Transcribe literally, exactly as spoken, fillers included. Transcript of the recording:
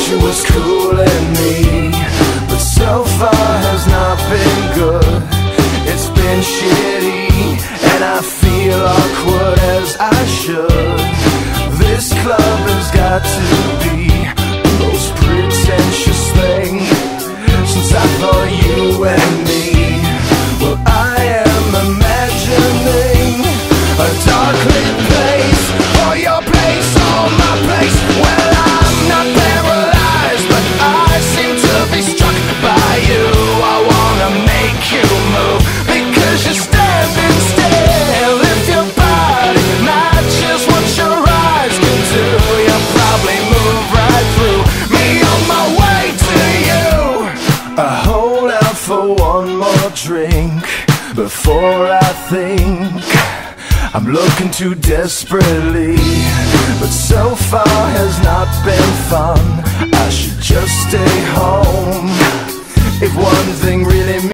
she was cooling me, but so far has not been good. It's been shitty, and I feel awkward as I should. This club has got to be the most pretentious thing since I thought you and me. Well, I am imagining a dark lit place, or your place, or my place. Well, I'm not paralyzed, but I seem to be struck by you. I wanna make you move, because you're standing still. If your body matches what your eyes can do, you'll probably move right through me on my way to you. I hold out for one more drink before I think I'm looking too desperately, but so far has not been fun. I should just stay home if one thing really